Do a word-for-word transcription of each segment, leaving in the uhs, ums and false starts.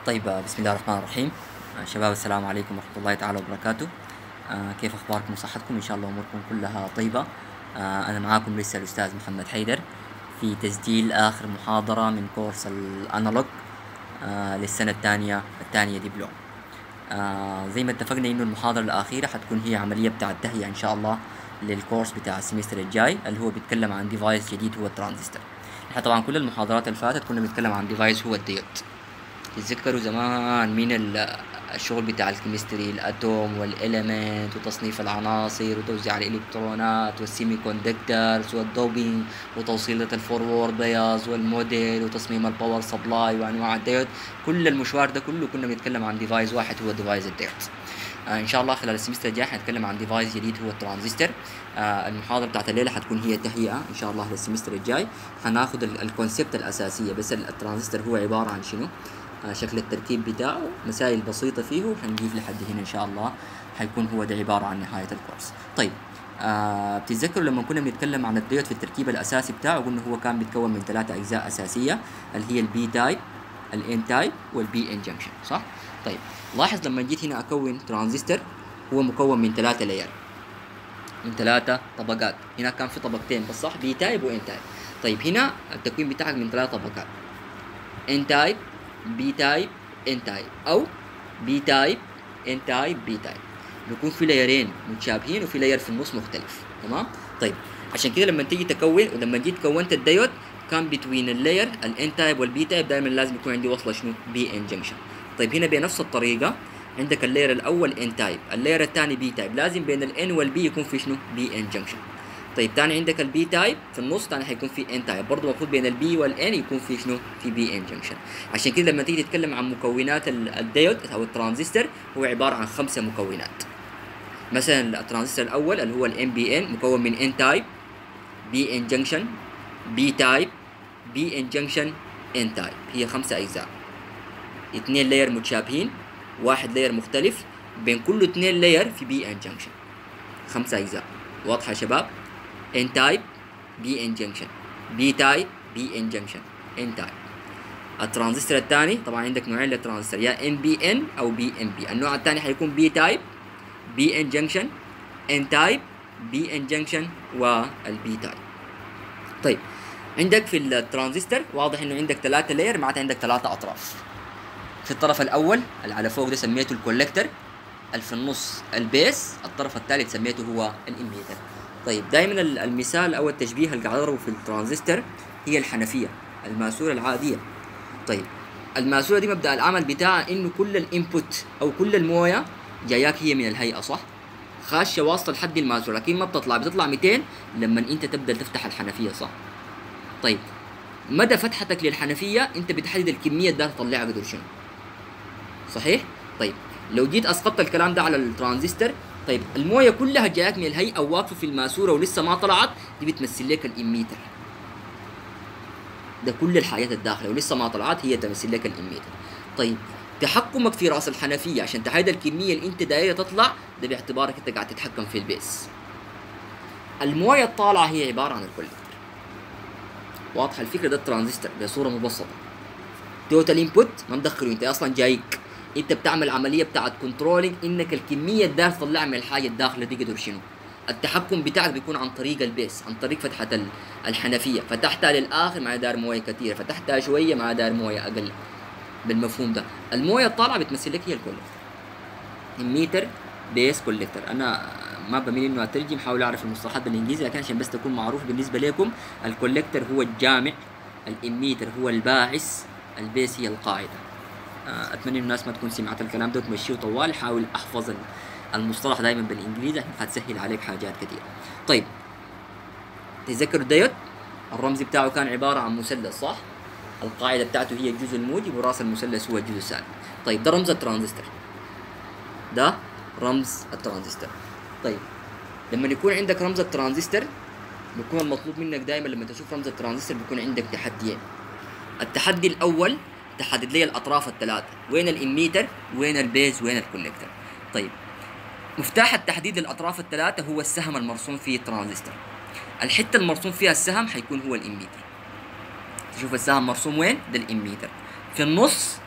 طيب آه، بسم الله الرحمن الرحيم. آه، شباب السلام عليكم ورحمة الله تعالى وبركاته. آه، كيف أخباركم وصحتكم؟ إن شاء الله أموركم كلها طيبة. آه، أنا معاكم لسه الأستاذ محمد حيدر في تسجيل آخر محاضرة من كورس الأنالوج آه، للسنة الثانية الثانية دبلوم. آه، زي ما اتفقنا إنه المحاضرة الأخيرة حتكون هي عملية بتاع التهيئة إن شاء الله للكورس بتاع السمستر الجاي اللي هو بيتكلم عن ديفايس جديد هو الترانزستور. احنا طبعا كل المحاضرات اللي فاتت كنا بنتكلم عن ديفايس هو الديود. تتذكروا زمان من ال- الشغل بتاع الكيمستري، الاتوم والاليمنت وتصنيف العناصر وتوزيع الالكترونات والسيمي كوندكترز والدوبينج وتوصيلة الفورورد بايز والموديل وتصميم الباور سبلاي وانواع الديود. كل المشوار ده كله كنا بنتكلم عن ديفايس واحد هو ديفايس الديود. آه ان شاء الله خلال السمستر الجاي حنتكلم عن ديفايس جديد هو الترانزستور. آه المحاضره بتاعت الليله حتكون هي تهيئه ان شاء الله للسمستر الجاي. حناخد ال- الكونسيبت الاساسيه بس. ال- الترانزستور هو عباره عن شنو، آه شكل التركيب بتاعه، مسائل بسيطه فيه، وحنجيب لحد هنا ان شاء الله حيكون هو ده عباره عن نهايه الكورس. طيب آه بتتذكروا لما كنا بنتكلم عن الديود في التركيب الاساسي بتاعه قلنا هو كان بيتكون من ثلاثه اجزاء اساسيه اللي هي البي تايب، الان تايب، والبي ان جنكشن، صح؟ طيب لاحظ لما جيت هنا اكون ترانزستور هو مكون من ثلاثة لاير، من ثلاثة طبقات. هنا كان في طبقتين بس، صح؟ بي تايب وان تايب. طيب هنا التكوين بتاعك من ثلاث طبقات، ان تايب، بي تايب، ان تايب، او بي تايب، ان تايب، بي تايب. بيكون في لايرين متشابهين وفي لاير في النص مختلف، تمام؟ طيب عشان كده لما تيجي تكون، ولما جيت كونت الديود كان بين اللاير الان تايب والبي تايب دائما لازم يكون عندي وصله شنو؟ بي ان جنكشن. طيب هنا بنفس الطريقه عندك اللاير الاول ان تايب، اللاير الثاني بي تايب، لازم بين الان والبي يكون في شنو؟ بي ان جنكشن. طيب ثاني عندك البي تايب في النص، ثاني حيكون في ان تايب، برضه المفروض بين البي والان يكون في شنو؟ في بي ان جنكشن. عشان كده لما تيجي تتكلم عن مكونات ال- الديود او الترانزستور هو عباره عن خمسه مكونات. مثلا الترانزستور الاول اللي هو الام بي ان مكون من ان تايب، بي ان جنكشن، بي تايب، بي ان جنكشن، ان تايب. هي خمسه اجزاء، اثنين لاير متشابهين، واحد لاير مختلف، بين كل اثنين لاير في بي ان جنكشن. خمسه اجزاء، واضحه يا شباب؟ ان تايب، بي ان جنكشن، بي تايب، بي ان جنكشن، ان تايب. الترانزستور الثاني طبعا عندك نوعين للترانزستور، يا ام بي ان او بي ام بي. النوع الثاني حيكون بي تايب، بي ان جنكشن، ان تايب، بي ان جنكشن، والبي تايب. طيب عندك في الترانزستور واضح انه عندك ثلاثة لاير، معناتها عندك ثلاثة اطراف. في الطرف الاول اللي على فوق ده سميته الكولكتر، اللي في النص البيس، الطرف الثالث سميته هو الاميتر. طيب دائما المثال او التشبيه اللي قاعد اضربه في الترانزستور هي الحنفيه، الماسوره العاديه. طيب الماسوره دي مبدا العمل بتاعها انه كل الانبوت او كل المويه جاياك هي من الهيئه، صح؟ خاشه واصله لحد الماسوره، لكن ما بتطلع، بتطلع مئتين لما انت تبدا تفتح الحنفيه، صح؟ طيب مدى فتحتك للحنفيه انت بتحدد الكميه ده تطلعها قدر شنو، صحيح؟ طيب لو جيت اسقطت الكلام ده على الترانزستور، طيب المويه كلها جايك من الهيئه واقفه في الماسوره ولسه ما طلعت، دي بتمثل لك الاميتر. ده كل الحاجات الداخله ولسه ما طلعت هي تمثل لك الاميتر. طيب تحكمك في راس الحنفيه عشان تحدد الكميه اللي انت دايره تطلع، ده باعتبارك انت قاعد تتحكم في البيس. المويه الطالعه هي عباره عن الكوليكتور. واضحه الفكره؟ ده الترانزستور بصوره مبسطه. توتال انبوت ما مدخله انت، اصلا جايك انت بتعمل عمليه بتاعت كنترولينج انك الكميه الداخل تطلعها من الحاجه الداخله دي قدر شنو. التحكم بتاعك بيكون عن طريق البيس، عن طريق فتحه الحنفيه، فتحتها للاخر مع دار مويه كثيره، فتحتها شويه مع دار مويه اقل. بالمفهوم ده المويه الطالعه بتمثل لك هي الكوليكتور. اميتر، بيس، كوليكتور. انا ما بميل انه اترجم، حاول اعرف المصطلحات بالانجليزي، لكن عشان بس تكون معروف بالنسبه لكم، الكوليكتور هو الجامع، الاميتر هو الباعث، البيس هي القاعده. اتمنى ان الناس ما تكون سمعت الكلام ده وتمشيه طوال. حاول احفظ المصطلح دائما بالانجليزي عشان حتسهل عليك حاجات كثير. طيب تذكر الديود الرمز بتاعه كان عباره عن مثلث، صح؟ القاعده بتاعته هي الجزء الموجب وراس المثلث هو الجزء السالب. طيب ده رمز الترانزستور، ده رمز الترانزستور. طيب لما يكون عندك رمز الترانزستور بيكون المطلوب منك دائما لما تشوف رمز الترانزستور بيكون عندك تحديين. التحدي الاول تحدد لي الاطراف الثلاثه، وين الاميتر، وين البيز، وين الكوليكتور. طيب مفتاح التحديد للاطراف الثلاثه هو السهم المرسوم فيه الترانزستور. الحته المرسوم فيها السهم حيكون هو الاميتر. تشوف السهم مرسوم وين؟ ده الاميتر. في النص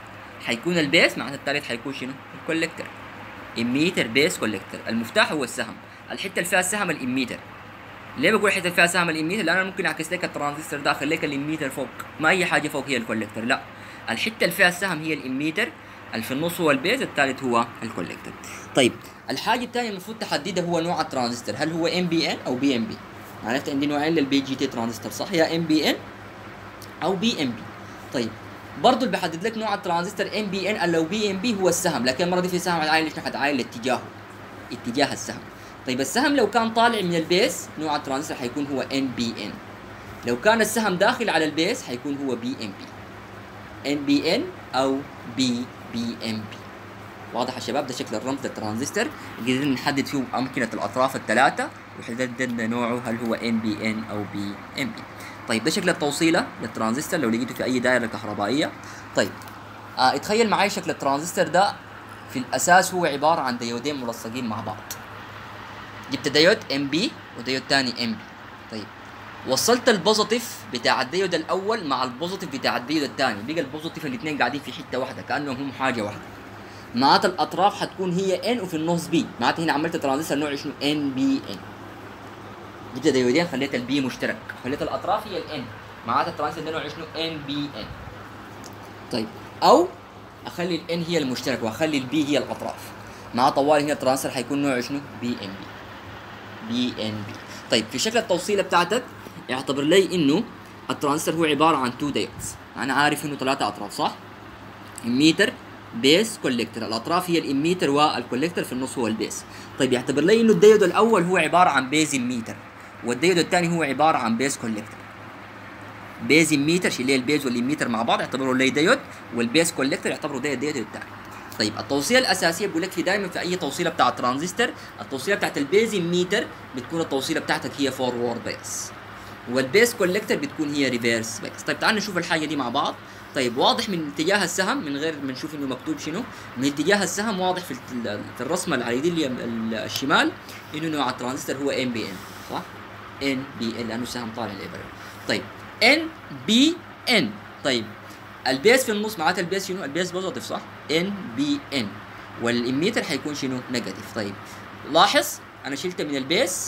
حيكون البيس، معناتها الثالث حيكون شنو؟ الكوليكتور. اميتر بيس كوليكتور. المفتاح هو السهم، الحته اللي فيها السهم الاميتر. ليه بقول الحته اللي فيها سهم الاميتر؟ لان انا ممكن اعكس لك الترانزستور ده، اخلي لك الاميتر فوق، ما اي حاجه فوق هي الكوليكتور، لا، الحته اللي فيها السهم هي الاميتر، اللي في النص هو البيز، الثالث هو الكوليكتور. طيب الحاجه الثانيه المفروض تحددها هو نوع الترانزستور، هل هو ام بي ان او بي ام بي؟ عرفت عندي نوعين للبي جي تي ترانزستور صح؟ يا ام بي ان او بي ام بي. طيب برضه اللي بيحدد لك نوع الترانزستور ام بي ان لو بي ام بي هو السهم، لكن المره دي في سهم حتعاين ليش؟ حتعاين لاتجاهه، اتجاه السهم. طيب السهم لو كان طالع من البيس نوع الترانزستور حيكون هو ان بي ان، لو كان السهم داخل على البيس حيكون هو بي ام بي، ان بي ان او بي بي ام بي. واضح يا شباب؟ ده شكل الرمز للترانزستور، قدرنا نحدد فيه امكنه الاطراف الثلاثه، وحددنا نوعه هل هو ان بي ان او بي ام بي. طيب ده شكل التوصيله للترانزستور لو لقيته في اي دائره كهربائيه. طيب آه اتخيل معي شكل الترانزستور ده في الاساس هو عباره عن ديودين ملصقين مع بعض. جبت ديود ام بي وديود ثاني ام بي. طيب وصلت البوزيتيف بتاع الديود الاول مع البوزيتيف بتاع الديود الثاني، بقى البوزيتيف الاثنين قاعدين في حته واحده كانهم هم حاجه واحده. معناتها الاطراف حتكون هي ان وفي النص بي، معناتها هنا عملت ترانزستور نوع شنو؟ ان بي ان. جبت ديودين خليت البي مشترك، خليت الاطراف هي الان، معناتها الترانزستور نوع شنو؟ ان بي ان. طيب او اخلي الان هي المشترك واخلي البي هي الاطراف، مع طوال هنا الترانزستور حيكون نوع شنو؟ بي ام بي. بي ان بي. طيب في شكل التوصيله بتاعتك اعتبر لي انه الترانزستور هو عباره عن تو دايودز، انا عارف انه ثلاثه اطراف صح؟ اميتر بيس كوليكتور، الاطراف هي الاميتر والكوليكتور، في النص هو البيس. طيب يعتبر لي انه الديود الاول هو عباره عن بيز اميتر، والديود الثاني هو عباره عن بيز كوليكتور. بيز اميتر شيل لي البيز والاميتر مع بعض يعتبروا لي ديود، والبيز كوليكتور يعتبروا ديود ديود الثاني. طيب التوصيله الاساسيه بقول لك في دائما في اي توصيله بتاع ترانزستور، التوصيله بتاعت البيز اميتر بتكون التوصيله بتاعتك هي فورورد بايس، والبيس كوليكتور بتكون هي ريفيرس بايس. طيب تعال نشوف الحاجه دي مع بعض. طيب واضح من اتجاه السهم من غير ما نشوف انه مكتوب شنو، من اتجاه السهم واضح في في الرسمه اللي على يدي الشمال انه نوع الترانزستور هو ان بي ان صح؟ ان بي ان لانه السهم طالع الابره. طيب ان بي ان. طيب البيس في النص معناتها البيس شنو؟ البيس بوزيتيف صح؟ ان بي ان، والاميتر حيكون شنو؟ نيجاتيف. طيب لاحظ انا شلت من البيس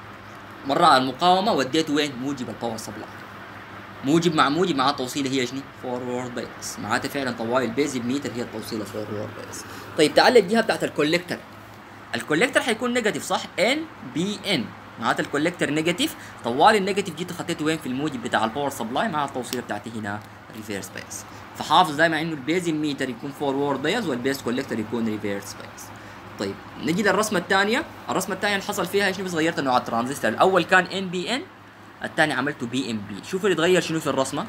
مره على المقاومه وديته وين؟ موجب الباور سبلاي. موجب مع موجب مع التوصيله هي شنو؟ فورورد بايس، معناتها فعلا طوال البيز اميتر هي التوصيله فورورد بايس. طيب تعال الجهه بتاعت الكوليكتور، الكوليكتور حيكون نيجاتيف صح؟ ان بي ان، معناتها الكوليكتور نيجاتيف، طوال النيجاتيف جيت خطيته وين؟ في الموجب بتاع الباور سبلاي مع التوصيله بتاعتي هنا ريفيرس بايس. فحافظ دائما انه البيز اميتر يكون فورورد بايس والبيز كوليكتور يكون ريفيرس بايس. طيب نجي للرسمه الثانيه، الرسمه الثانيه اللي حصل فيها شنو؟ بس غيرت نوع الترانزستور، الاول كان ان بي ان، الثاني عملته بي ام بي. شوف اللي اتغير شنو في الرسمه؟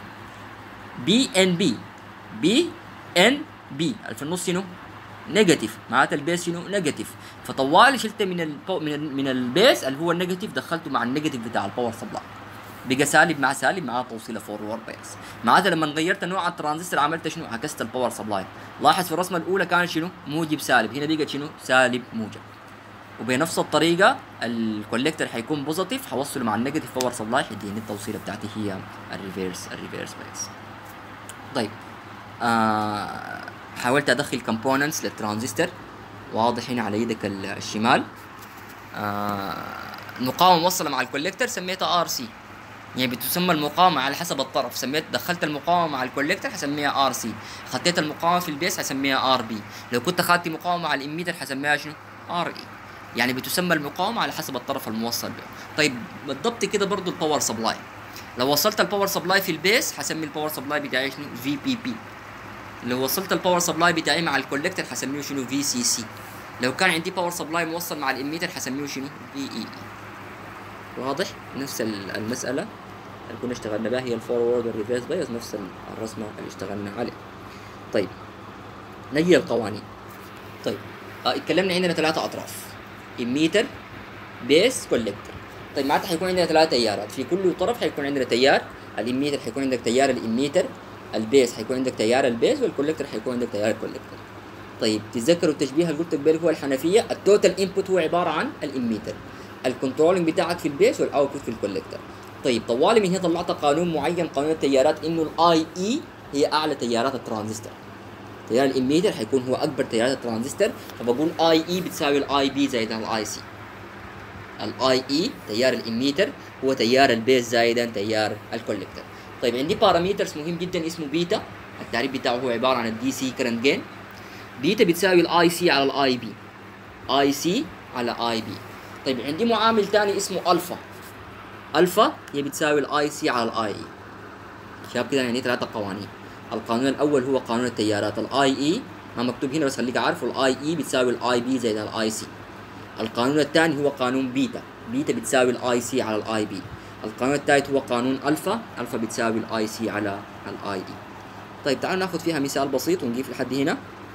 بي ان بي، بي ان بي في النص شنو؟ نيجاتيف، معناتها البيس شنو؟ نيجاتيف. فطوالي شلت من ال من ال من البيس اللي هو النيجاتيف دخلته مع النيجاتيف بتاع الباور سبلاي، بقى سالب مع سالب مع توصيله فورورد بايس. معناتها لما غيرت نوع الترانزستور عملت شنو؟ عكست الباور سبلاي. لاحظ في الرسمه الاولى كان شنو؟ موجب سالب، هنا بقت شنو؟ سالب موجب. وبنفس الطريقه الكوليكتور حيكون بوزيتيف، حوصله مع النيجاتيف باور سبلاي حيديني التوصيله بتاعتي هي الريفيرس الريفيرس بايس. طيب آه حاولت ادخل كومبوننتس للترانزستور، واضح هنا على يدك الشمال. آه المقاومه موصله مع الكوليكتور سميتها ار سي، يعني بتسمى المقاومه على حسب الطرف. سميت دخلت المقاومه مع الكوليكتور حسميها ار سي، خطيت المقاومه في البيس حسميها ار بي، لو كنت اخذت مقاومه على الاميتر حسميها شنو؟ ار اي. يعني بتسمى المقاومه على حسب الطرف الموصل به. طيب بالضبط كده برضو الباور سبلاي، لو وصلت الباور سبلاي في البيس حسمي الباور سبلاي بتاعي شنو؟ في بي بي. لو وصلت الباور سبلاي بتاعي مع الكوليكتور حسميه شنو؟ في سي سي. لو كان عندي باور سبلاي موصل مع الاميتر حسميه شنو؟ في اي اي. واضح؟ نفس المساله اللي كنا اشتغلنا بها هي الفورورد والريفيرس بايس، نفس الرسمه اللي اشتغلنا عليها. طيب نجي للقوانين. طيب اه اتكلمنا عندنا ثلاثه اطراف، اميتر بيس كوليكتور. طيب معناتها حيكون عندنا ثلاث تيارات، في كل طرف حيكون عندنا تيار. الاميتر حيكون عندك تيار الاميتر، البيس حيكون عندك تيار البيس، والكوليكتور حيكون عندك تيار الكوليكتور. طيب تتذكروا التشبيه اللي قلت لك هو الحنفيه، التوتال انبوت هو عباره عن الاميتر، الكنترولنج بتاعك في البيس والاوتبوت في الكوليكتور. طيب طوالي من هنا طلعت قانون معين، قانون التيارات، انه الاي اي هي اعلى تيارات الترانزستور. تيار الاميتر حيكون هو اكبر تيارات الترانزستور، فبقول اي اي بتساوي الاي بي زائد الاي سي. الاي اي تيار الاميتر هو تيار البيز زائدا تيار الكوليكتور. طيب عندي باراميترز مهم جدا اسمه بيتا، التعريف بتاعه هو عباره عن الدي سي كرنت جين. بيتا بتساوي الاي سي على الاي بي، اي سي على اي بي. طيب عندي معامل ثاني اسمه الفا، الفا هي بتساوي الاي سي على الاي اي. شباب كده يعني ثلاثه قوانين. القانون الاول هو قانون التيارات، الاي اي ما مكتوب هنا بس خليك عارف، الاي اي بتساوي الاي بي زائد الاي سي. القانون الثاني هو قانون بيتا، بيتا بتساوي الاي سي على الاي بي. القانون الثالث هو قانون الفا، الفا بتساوي الاي سي على الاي اي. طيب تعالوا ناخذ فيها مثال بسيط ونجيب لحد هنا.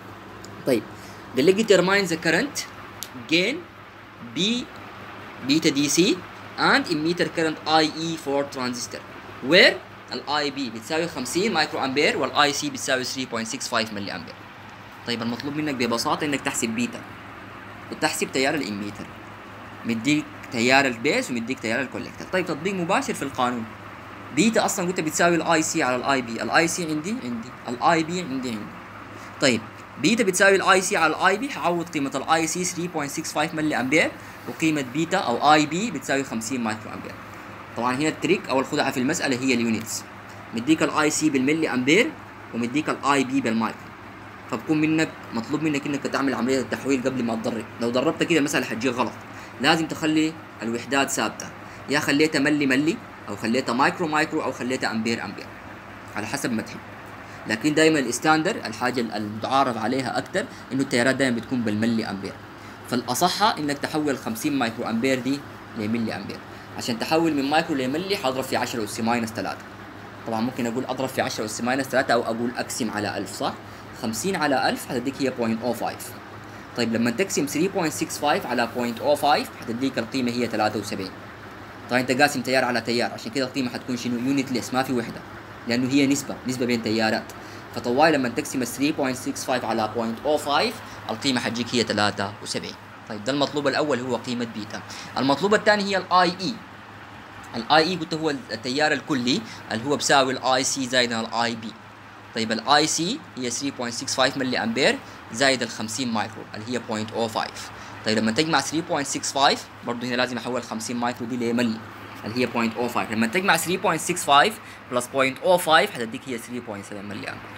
طيب قال لك determine the current gain B beta D C and emitter current I E for transistor where ال I B بتساوي خمسين مايكرو امبير وال I C بتساوي ثلاثة فاصلة ستة خمسة ملي امبير. طيب المطلوب منك ببساطه انك تحسب بيتا وتحسب تيار الاميتر، مديك تيار البيس ومديك تيار الكوليكتور. طيب تطبيق مباشر في القانون، بيتا اصلا قلت بتساوي الاي سي على الاي بي، الاي سي عندي عندي الاي بي عندي عندي. طيب بيتا بتساوي الاي سي على الاي بي، حعوض قيمه الاي سي ثلاثة فاصلة ستة خمسة ملي امبير وقيمه بيتا او اي بي بتساوي خمسين مايكرو امبير. طبعا هنا التريك او الخدعه في المساله هي اليونتس، مديك الاي سي بالملي امبير ومديك الاي بي بالمايكرو، فبكون منك مطلوب منك انك تعمل عمليه التحويل قبل ما تضرب. لو ضربت كده المساله حتجيك غلط، لازم تخلي الوحدات ثابته، يا خليتها ملي ملي او خليتها مايكرو مايكرو او خليتها امبير امبير على حسب ما تحب. لكن دائما الستاندر الحاجه المتعارف عليها اكثر انه التيارات دائما بتكون بالملي امبير، فالاصح انك تحول خمسين مايكرو امبير دي لملي امبير. عشان تحول من مايكرو لملي حاضرب في عشرة اس ماينس ثلاثة. طبعا ممكن اقول اضرب في عشرة اس ماينس ثلاثة او اقول اقسم على ألف، صح؟ خمسين على ألف حتديك هي صفر فاصلة صفر خمسة. طيب لما تقسم ثلاثة فاصلة ستة خمسة على صفر فاصلة صفر خمسة حتديك القيمه هي ثلاثة وسبعين. طبعا انت قاسم تيار على تيار، عشان كده القيمه حتكون شنو؟ يونت ليس، ما في وحده، لانه هي نسبه نسبه بين تيارات. فطوالي لما تقسم ثلاثة فاصلة ستة خمسة على صفر فاصلة صفر خمسة القيمه حتجيك هي ثلاثة وسبعين. طيب ده المطلوب الاول هو قيمه بيتا. المطلوب الثاني هي الاي اي. الاي اي قلت هو التيار الكلي اللي هو بيساوي الاي سي زائد الاي بي. طيب الاي سي هي ثلاثة فاصلة ستة خمسة ملي امبير زائد ال خمسين مايكرو اللي هي صفر فاصلة صفر خمسة. طيب لما تجمع ثلاثة فاصلة ستة خمسة برضه هنا لازم احول خمسين مايكرو دي لملي اللي هي صفر فاصلة صفر خمسة. لما تجمع ثلاثة فاصلة ستة خمسة بلس صفر فاصلة صفر خمسة حتديك هي ثلاثة فاصلة سبعة ملي امبير.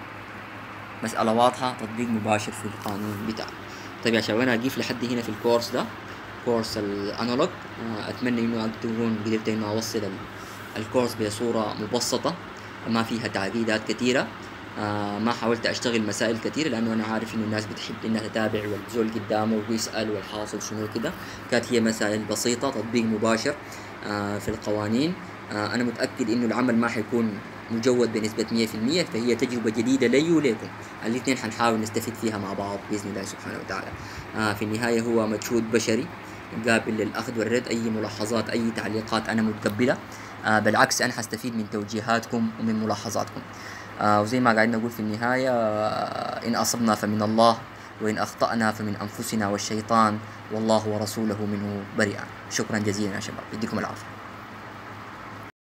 مسألة واضحة، تطبيق مباشر في القانون بتاعه. طيب يا شباب انا هقيف لحد هنا في الكورس ده، كورس الانالوج. اتمنى انه تكون قدرت انه اوصل الكورس بصورة مبسطة ما فيها تعقيدات كثيرة. آه ما حاولت اشتغل مسائل كثيرة لانه انا عارف انه الناس بتحب انها تتابع والزول قدامه ويسأل والحاصل شنو كده. كانت هي مسائل بسيطة، تطبيق مباشر آه في القوانين. آه انا متأكد انه العمل ما حيكون مجود بنسبة مية في المية، فهي تجربة جديدة لي وليكم، الاثنين حنحاول نستفيد فيها مع بعض بإذن الله سبحانه وتعالى. آه في النهاية هو مجهود بشري قابل للأخذ والرد. أي ملاحظات أي تعليقات أنا متقبلة، آه بالعكس أنا حستفيد من توجيهاتكم ومن ملاحظاتكم. آه وزي ما قاعدين نقول في النهاية، آه إن أصبنا فمن الله وإن أخطأنا فمن أنفسنا والشيطان والله ورسوله منه بريئا. شكرا جزيلا يا شباب، يديكم العافية.